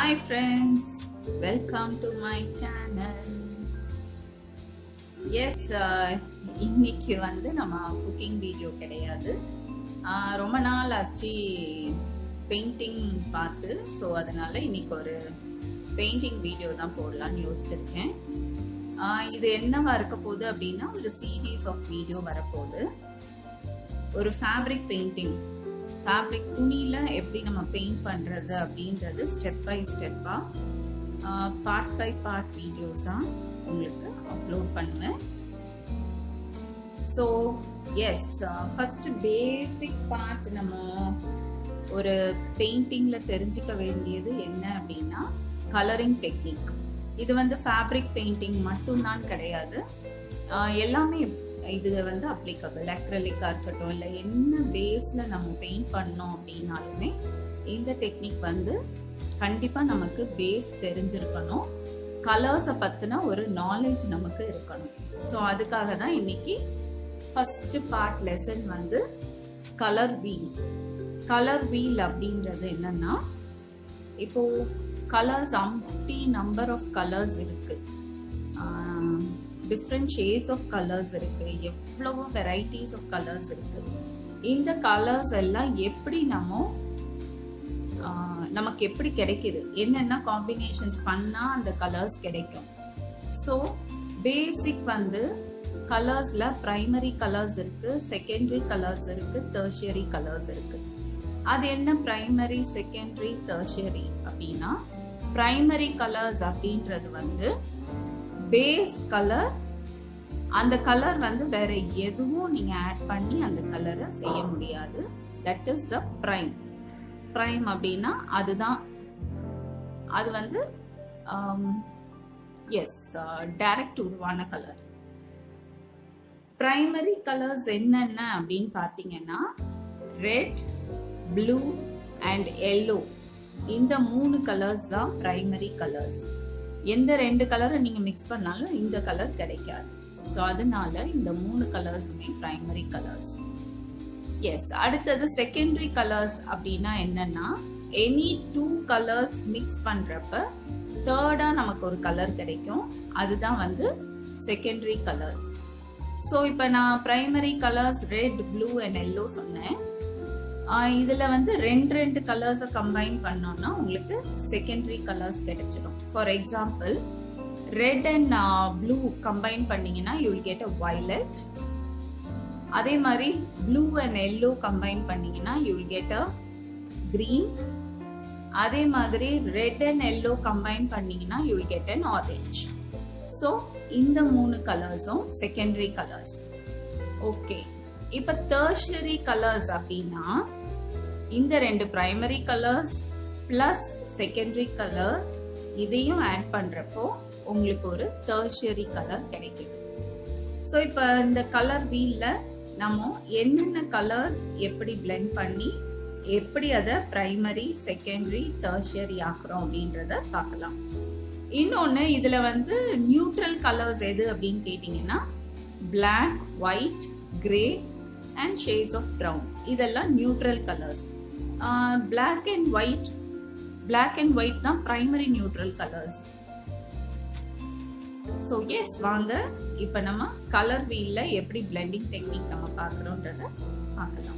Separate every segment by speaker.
Speaker 1: Hi friends, welcome to my channel. Yes, இன்னைக்கு வந்து நம்ம குக்கிங் வீடியோ கிடையாது. ரொம்ப நாள் ஆச்சு பெயிண்டிங் பார்த்து, ஸோ அதனால இன்னைக்கு ஒரு பெயிண்டிங் வீடியோ தான் போடலான்னு யோசிச்சிருக்கேன். இது என்னவா இருக்க போகுது அப்படின்னா ஒரு சீரீஸ் ஆஃப் வீடியோ வரப்போகுது. ஒரு ஃபேப்ரிக் பெயிண்டிங், ஃபேப்ரிக் துணியில எப்படி நம்ம பெயிண்ட் பண்றது அப்படின்றது ஸ்டெப் பை ஸ்டெப்பா பார்ட் பை பார்ட் வீடியோஸா உங்களுக்கு அப்லோட் பண்ணுவேன். So yes, first basic part நம்ம ஒரு பெயிண்டிங்ல தெரிஞ்சுக்க வேண்டியது என்ன அப்படின்னா கலரிங் டெக்னிக். இது வந்து ஃபேப்ரிக் பெயிண்டிங் மட்டும்தான் கிடையாது, எல்லாமே இது வந்து அப்ளிகபிள். அக்ரலிக்கா இருக்கட்டும், இல்லை என்ன பேஸ்ல நம்ம பெயிண்ட் பண்ணோம் அப்படின்னாலுமே இந்த டெக்னிக் வந்து கண்டிப்பா நமக்கு பேஸ் தெரிஞ்சிருக்கணும், கலர்ஸை பத்தின ஒரு நாலேஜ் நமக்கு இருக்கணும். ஸோ அதுக்காக தான் இன்னைக்கு ஃபர்ஸ்ட் பார்ட் லெசன் வந்து கலர் வீல். கலர் வீல் அப்படின்றது என்னன்னா, இப்போ கலர்ஸ் 50 நம்பர் ஆஃப் கலர்ஸ் இருக்கு, டிஃப்ரெண்ட் ஷேட்ஸ் ஆஃப் கலர்ஸ் இருக்கு, எவ்வளவோ வெரைட்டிஸ் ஆஃப் கலர்ஸ் இருக்கு. இந்த கலர்ஸ் எல்லாம் எப்படி நமக்கு எப்படி கிடைக்குது, என்னென்ன காம்பினேஷன்ஸ் பண்ணா அந்த கலர்ஸ் கிடைக்கும். ஸோ பேசிக் வந்து கலர்ஸ்ல பிரைமரி கலர்ஸ் இருக்கு, செகண்டரி கலர்ஸ் இருக்கு, டெர்ஷியரி கலர்ஸ் இருக்கு. அது என்ன பிரைமரி, செகண்டரி, டெர்ஷியரி அப்படின்னா, பிரைமரி கலர்ஸ் அப்படின்றது வந்து பேஸ் கலர். அந்த கலர் வந்து வேற எதுவும் நீங்க ஆட் பண்ணி அந்த கலரை செய்ய முடியாது. That is the prime. Prime அப்படின்னா அதுதான், அது வந்து எஸ் டைரக்ட் உருவான கலர். பிரைமரி கலர்ஸ் என்னென்ன அப்படின்னு பாத்தீங்கன்னா ரெட், ப்ளூ அண்ட் எல்லோ. இந்த 3 கலர்ஸ் தான் பிரைமரி கலர்ஸ். எந்த 2 கலரை நீங்க மிக்ஸ் பண்ணாலும் இந்த கலர் கிடைக்காது. ஸோ அதனால இந்த 3 கலர்ஸுமே பிரைமரி கலர்ஸ். எஸ், அடுத்தது செகண்டரி கலர்ஸ் அப்படின்னா என்னன்னா, எனி 2 கலர்ஸ் மிக்ஸ் பண்றப்ப தேர்டா நமக்கு ஒரு கலர் கிடைக்கும், அதுதான் வந்து செகண்டரி கலர்ஸ். ஸோ இப்போ நான் primary colours red, blue and yellow சொன்னேன். இதுல வந்து 2 கலர்ஸை கம்பைன் பண்ணோம்னா உங்களுக்கு செகண்டரி கலர்ஸ் கிடைச்சிடும். For example, red and blue combine பண்ணீங்கன்னா you will get a violet. அதே மாதிரி ப்ளூ அண்ட் எல்லோ கம்பைன் பண்ணீங்கன்னா you will get a green. அதே மாதிரி ரெட் அண்ட் எல்லோ கம்பைன் பண்ணீங்கன்னா you will get an orange. So இந்த 3 கலர்ஸும் செகண்டரி கலர்ஸ். ஓகே, இப்ப டெர்ஷியரி கலர்ஸ் அப்படின்னா இந்த 2 primary colours plus secondary colour இதையும் ஆட் பண்றப்போ உங்களுக்கு ஒரு டெர்ஷியரி கலர் கிடைக்கும். ஸோ இப்போ இந்த கலர் வீல்ல நம்ம என்னென்ன கலர்ஸ் எப்படி பிளெண்ட் பண்ணி எப்படி அதை பிரைமரி, செகண்டரி, டெர்ஷியரி ஆக்குறோம் அப்படின்றத பார்க்கலாம். இன்னொன்னு, இதுல வந்து நியூட்ரல் கலர்ஸ் எது அப்படின்னு கேட்டீங்கன்னா black, white, grey and shades of brown. இதெல்லாம் neutral colours. black and white தான் primary neutral colours. So yes, வாங்க இப்போ நம்ம கலர் வீல்ல எப்படி பிளெண்டிங் டெக்னிக் நம்ம பார்க்குறோன்றத பார்க்கலாம்.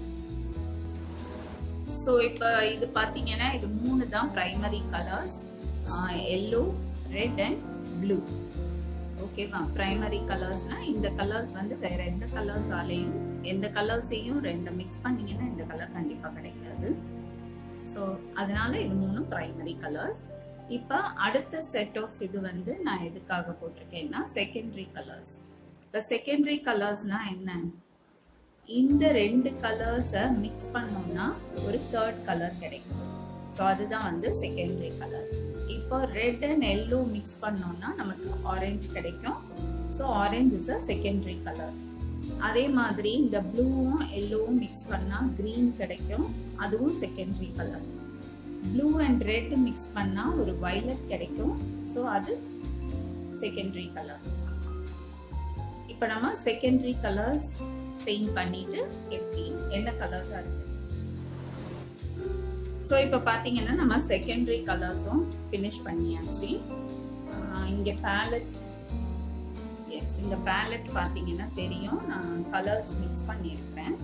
Speaker 1: ஸோ இப்போ இது பார்த்தீங்கன்னா இது 3 தான் primary colours, yellow, red and blue. ஓகேவா? பிரைமரி கலர்ஸ்னா இந்த கலர்ஸ் வந்து வேற எந்த கலர்ஸாலையும் எந்த கலர்ஸையும் 2 மிக்ஸ் பண்ணீங்கன்னா இந்த கலர் கண்டிப்பா கிடைக்காது. ஸோ அதனால இது 3 பிரைமரி கலர்ஸ். இப்போ அடுத்த செட் ஆஃப் இது வந்து நான் எதுக்காக போட்டிருக்கேன்னா செகண்டரி கலர்ஸ். இப்போ செகண்டரி கலர்ஸ்னா என்ன, இந்த 2 கலர்ஸை மிக்ஸ் பண்ணோம்னா ஒரு தேர்ட் கலர் கிடைக்கும். ஸோ அதுதான் வந்து செகண்டரி கலர். இப்போ ரெட் அண்ட் எல்லோ மிக்ஸ் பண்ணோம்னா நமக்கு ஆரஞ்சு கிடைக்கும். So orange is a secondary colour. அதே மாதிரி இந்த ப்ளூவும் எல்லோவும் மிக்ஸ் பண்ணா கிரீன் கிடைக்கும், அதுவும் secondary colour. Blue and red mix பண்ணா ஒரு வயலட் கிடைக்கும், ஸோ அது செகண்டரி கலர். இப்போ நம்ம செகண்டரி கலர்ஸ் பெயிண்ட் பண்ணிட்டு எப்படி என்ன கலர்ஸா இருக்கு. ஸோ இப்போ பார்த்தீங்கன்னா நம்ம செகண்டரி கலர்ஸும் ஃபினிஷ் பண்ணியாச்சு. இங்கே பேலட், எஸ் இந்த பேலட் பார்த்தீங்கன்னா தெரியும், நான் கலர்ஸ் மிக்ஸ் பண்ணியிருக்கிறேன்.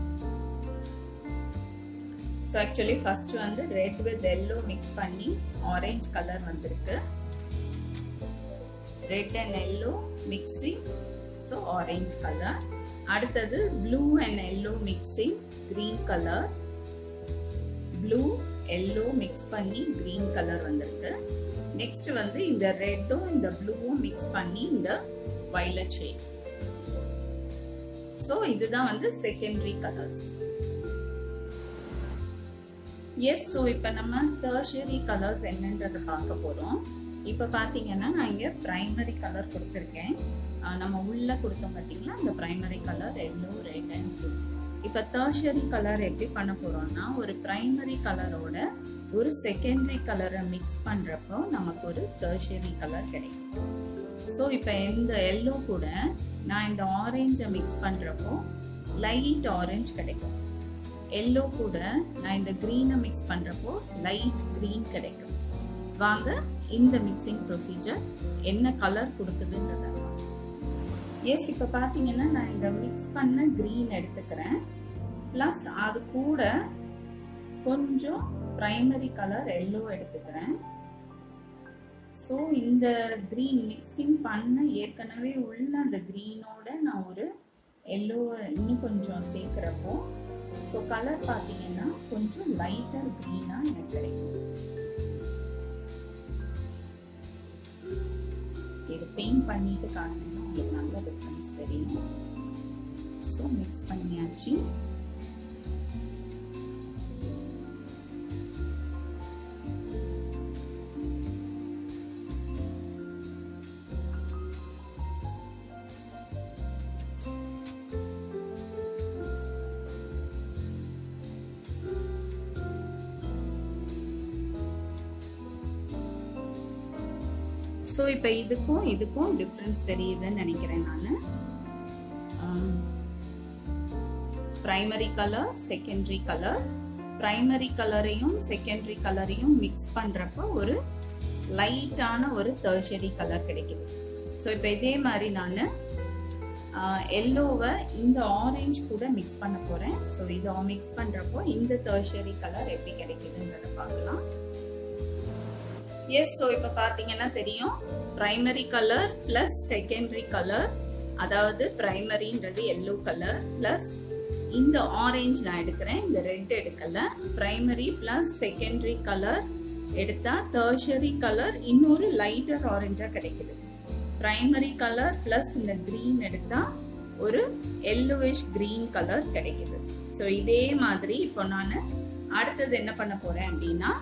Speaker 1: ஸோ ஆக்சுவலி ஃபர்ஸ்ட் வந்து ரெட் வித் எல்லோ மிக்ஸ் பண்ணி ஆரஞ்சு கலர் வந்திருக்கு. Red and yellow mixing, so orange colour. அடுத்தது blue and yellow mixing green colour. Blue yellow mix பண்ணி கிரீன் கலர் வந்திருக்கு. நெக்ஸ்ட் வந்து இந்த ரெட்டும் இந்த ப்ளூவும் மிக்ஸ் பண்ணி இந்த வயலட் ஷேட். ஸோ இதுதான் வந்து செகண்டரி கலர்ஸ். எஸ், ஸோ இப்போ நம்ம டெர்ஷியரி கலர்ஸ் என்னன்றதை பார்க்க போகிறோம். இப்போ பார்த்தீங்கன்னா நான் இங்கே ப்ரைமரி கலர் கொடுத்துருக்கேன். நம்ம உள்ள கொடுத்தோம் பார்த்தீங்களா, அந்த primary colour yellow, red and blue. இப்போ டெர்ஷியரி கலர் எப்படி பண்ண போகிறோம்னா, ஒரு ப்ரைமரி கலரோட ஒரு செகண்டரி கலரை மிக்ஸ் பண்ணுறப்போ நமக்கு ஒரு டெர்ஷியரி கலர் கிடைக்கும். ஸோ இப்போ இந்த எல்லோ கூட நான் இந்த ஆரஞ்சை மிக்ஸ் பண்ணுறப்போ லைட் ஆரஞ்சு கிடைக்கும். எல்லோ கூட நான் இந்த கிரீனை மிக்ஸ் பண்றப்போ லைட் கிரீன் கிடைக்கும். வாங்க இந்த மிக்சிங் ப்ரொசீஜர் என்ன கலர் கொடுக்குதுன்றத. எஸ், இப்போ பார்த்தீங்கன்னா நான் இந்த மிக்ஸ் பண்ண கிரீன் எடுத்துக்கிறேன். ப்ளஸ் அது கூட கொஞ்சம் ப்ரைமரி கலர் எல்லோ எடுத்துக்கிறேன். ஸோ இந்த கிரீன் மிக்சிங் பண்ண ஏற்கனவே உள்ள அந்த கிரீனோட நான் ஒரு எல்லோவை இன்னும் கொஞ்சம் சேர்க்குறப்போ ஸோ கலர் பார்த்தீங்கன்னா கொஞ்சம் லைட்டர் கிரீனாக எனக்கு கிடைக்கும். இது பெயிண்ட் பண்ணிட்டு காட்டினா உங்களுக்கு நல்ல டிஃப்ரென்ஸ் தெரியும். ஸோ மிக்ஸ் பண்ணியாச்சு. ஸோ இப்போ இதுக்கும் டிஃப்ரென்ஸ் தெரியுதுன்னு நினைக்கிறேன் நான். Primary colour, secondary colour. Primary கலரையும் செகண்டரி கலரையும் மிக்ஸ் பண்ணுறப்போ ஒரு லைட்டான ஒரு டெர்ஷியரி கலர் கிடைக்குது. ஸோ இப்போ இதே மாதிரி நான் எல்லோவை இந்த ஆரஞ்சு கூட மிக்ஸ் பண்ண போகிறேன். ஸோ இதை மிக்ஸ் பண்ணுறப்போ இந்த டெர்ஷியரி கலர் எப்படி கிடைக்குதுன்றத பார்க்கலாம். எஸ், ஸோ இப்போ பார்த்தீங்கன்னா தெரியும், primary colour plus secondary colour, அதாவது பிரைமரின்றது எல்லோ கலர் பிளஸ் இந்த ஆரஞ்சு நான் எடுக்கிறேன், இந்த ரெட் எடுக்கல. பிரைமரி பிளஸ் செகண்டரி கலர் எடுத்தா டெர்ஷியரி கலர் இன்னொரு லைட்டர் ஆரஞ்சா கிடைக்குது. பிரைமரி கலர் பிளஸ் இந்த கிரீன் எடுத்தா ஒரு எல்லோவிஷ் கிரீன் கலர் கிடைக்குது. ஸோ இதே மாதிரி இப்போ நான் அடுத்தது என்ன பண்ண போறேன் அப்படின்னா,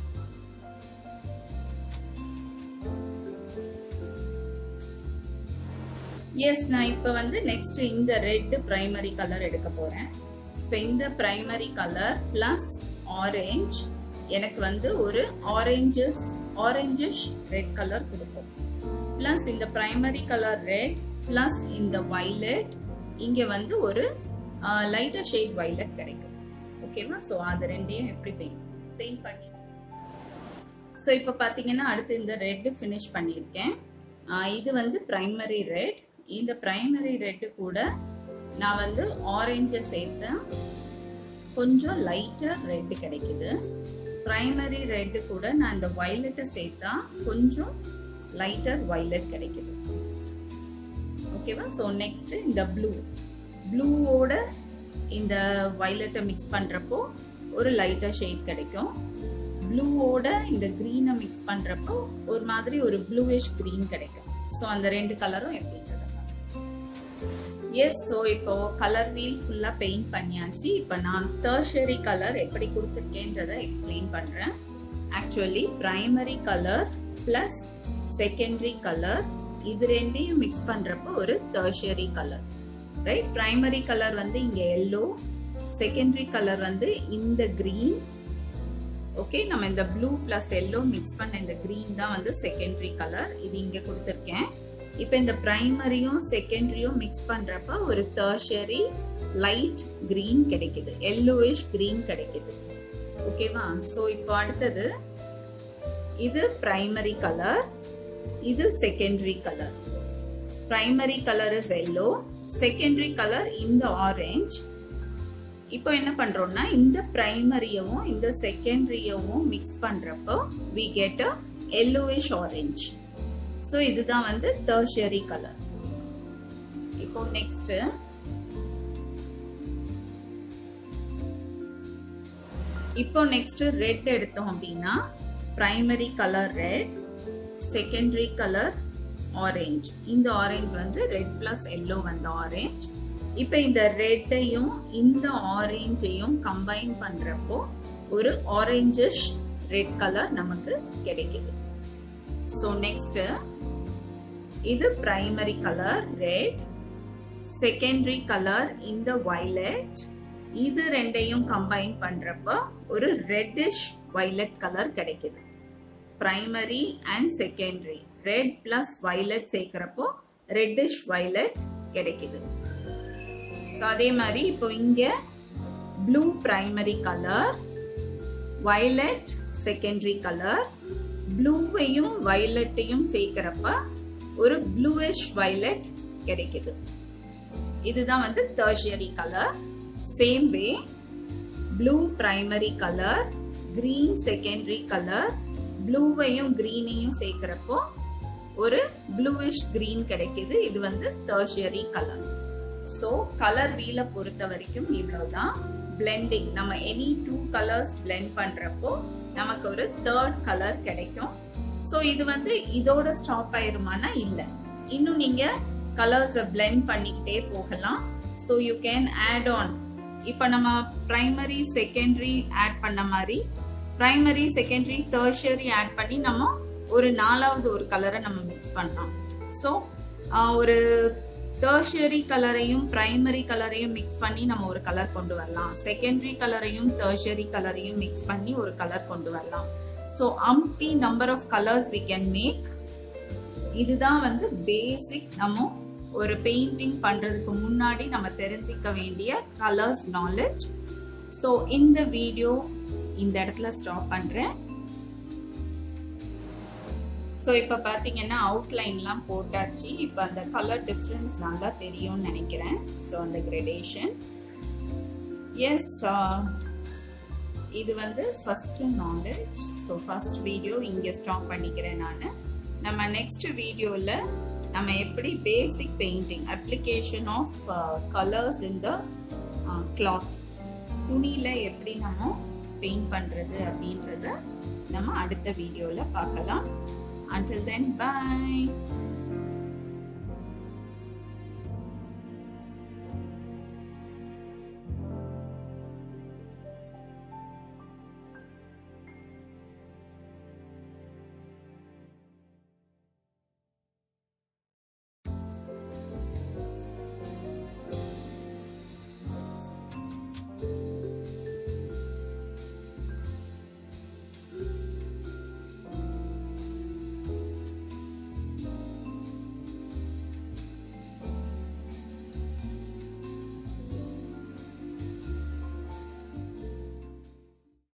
Speaker 1: எஸ் நான் இப்போ வந்து நெக்ஸ்ட் இந்த ரெட் பிரைமரி கலர் எடுக்க போறேன். இப்போ இந்த பிரைமரி கலர் பிளஸ் ஆரஞ்சு எனக்கு வந்து ஒரு ஆரஞ்சிஷ் ரெட் கலர் கொடுக்கும். பிளஸ் இந்த பிரைமரி கலர் ரெட் பிளஸ் இந்த வயலட், இங்க வந்து ஒரு லைட்டர் ஷேட் வயலட் கிடைக்கும். ஓகேவா? ஸோ அது ரெண்டையும் எப்படி பெயிண்ட் பண்ணி. ஸோ இப்போ பார்த்தீங்கன்னா அடுத்து இந்த ரெட் ஃபினிஷ் பண்ணியிருக்கேன். இது வந்து பிரைமரி ரெட். இந்த பிரைமரி ரெட்டு கூட நான் வந்து ஆரஞ்சை சேர்த்தேன், கொஞ்சம் லைட்டர் ரெட் கிடைக்குது. பிரைமரி ரெட்டு கூட நான் இந்த வயலட்டை சேர்த்தா கொஞ்சம் லைட்டர் வயலட் கிடைக்குது. ஓகேவா? ஸோ நெக்ஸ்ட் இந்த ப்ளூவோட இந்த வயலட்டை மிக்ஸ் பண்றப்போ ஒரு லைட்டர் ஷேட் கிடைக்கும். ப்ளூவோட இந்த கிரீனை மிக்ஸ் பண்றப்போ ஒரு மாதிரி ஒரு ப்ளூவிஷ் கிரீன் கிடைக்கும். ஸோ அந்த ரெண்டு கலரும் எப்படின்றது. எஸ், ஸோ இப்போ கலர் வீல் ஃபுல்லாக பெயிண்ட் பண்ணியாச்சு. இப்போ நான் டெர்ஷியரி கலர் எப்படி கொடுத்துருக்கேன்றதை எக்ஸ்பிளைன் பண்ணுறேன். Actually primary colour plus secondary colour இது ரெண்டையும் மிக்ஸ் பண்ணுறப்போ ஒரு tertiary colour, right? Primary colour வந்து இங்கே எல்லோ, செகண்டரி கலர் வந்து இந்த கிரீன். ஓகே, நம்ம இந்த ப்ளூ பிளஸ் எல்லோ மிக்ஸ் பண்ண இந்த கிரீன் தான் வந்து செகண்டரி கலர். இது இங்கே கொடுத்துருக்கேன். இப்போ இந்த பிரைமரியும் செகண்டரியும் மிக்ஸ் பண்றப்ப ஒரு டெர்ஷியரி லைட் கிரீன் கிடைக்குது, எல்லோயிஷ் கிரீன் கிடைக்குது. ஓகேவா? ஸோ இப்போ அடுத்தது இது பிரைமரி கலர், இது secondary colour. Primary colour is yellow, secondary colour இந்த ஆரஞ்ச். இப்போ என்ன பண்றோம்னா இந்த பிரைமரியவும் இந்த செகண்டரியவும் மிக்ஸ் பண்றப்போ we get a yellowish orange. So இதுதான் வந்து tertiary கலர். இப்போ நெக்ஸ்ட் ரெட் எடுத்தோம் அப்படின்னா primary colour red, secondary colour orange. இந்த ஆரஞ்ச் வந்து ரெட் பிளஸ் எல்லோ வந்த ஆரஞ்ச். இப்போ இந்த ரெட்டையும் இந்த ஆரஞ்சையும் கம்பைன் பண்றப்போ ஒரு ஆரஞ்சிஷ் ரெட் கலர் நமக்கு கிடைக்குது. ஸோ நெக்ஸ்ட் இது primary colour red, secondary colour இந்த வயலட். இது ரெண்டையும் கம்பைன் பண்றப்போ ஒரு ரெட்டிஷ் வயலட் கலர் கிடைக்குது. Primary and secondary red plus violet சேர்க்கிறப்போ ரெட்டிஷ் வயலட் கிடைக்குது. ஸோ அதே மாதிரி இப்போ இங்க blue primary colour, violet secondary colour. ப்ளூவையும் வயலட்டையும் சேர்க்கிறப்ப ஒரு ப்ளூயிஷ் வயலட் கிடைக்குது. இதுதான் வந்து tertiary colour. Same way blue primary colour, green secondary colour. ப்ளூவையும் கிரீனையும் சேர்க்கிறப்போ ஒரு ப்ளூயிஷ் கிரீன் கிடைக்குது. இது வந்து tertiary கலர். ஸோ கலர் வீலை பொறுத்த வரைக்கும் இவ்வளவுதான். பிளெண்டிங் நம்ம எனி 2 கலர்ஸ் பிளெண்ட் பண்றப்போ நமக்கு ஒரு தேர்ட் கலர் கிடைக்கும். ஸோ இது வந்து இதோட ஸ்டாப் ஆயிருமானா இல்லை, இன்னும் நீங்க கலர்ஸை பிளெண்ட் பண்ணிக்கிட்டே போகலாம். So you can add on. இப்போ நம்ம பிரைமரி செகண்டரி ஆட் பண்ண மாதிரி பிரைமரி செகண்டரி tertiary ஆட் பண்ணி நம்ம ஒரு 4வது ஒரு கலரை நம்ம மிக்ஸ் பண்ணலாம். ஸோ ஒரு tertiary கலரையும் பிரைமரி கலரையும் மிக்ஸ் பண்ணி நம்ம ஒரு கலர் கொண்டு வரலாம். செகண்டரி கலரையும் tertiary கலரையும் மிக்ஸ் பண்ணி ஒரு கலர் கொண்டு வரலாம். So umpty number of colors we can make. இதுதான் வந்து பேசிக் நம்ம ஒரு பெயிண்டிங் பண்றதுக்கு முன்னாடி நம்ம தெரிஞ்சிக்க வேண்டிய கலர்ஸ் நாலேஜ். ஸோ இந்த வீடியோ இந்த இடத்துல ஸ்டாப் பண்றேன். ஸோ இப்போ பார்த்தீங்கன்னா அவுட்லைன்லாம் போட்டாச்சு. இப்போ அந்த கலர் டிஃப்ரென்ஸ் நல்லா தெரியும்னு நினைக்கிறேன். ஸோ அந்த கிரேடேஷன் எஸ், இது வந்து first knowledge. So first video இங்கே ஸ்டாப் பண்ணிக்கிறேன் நான். நம்ம நெக்ஸ்ட் வீடியோவில் நம்ம எப்படி basic painting application of colours in the cloth, துணியில் எப்படி நம்ம பெயிண்ட் பண்ணுறது அப்படின்றத நம்ம அடுத்த வீடியோவில் பார்க்கலாம். Until then, bye.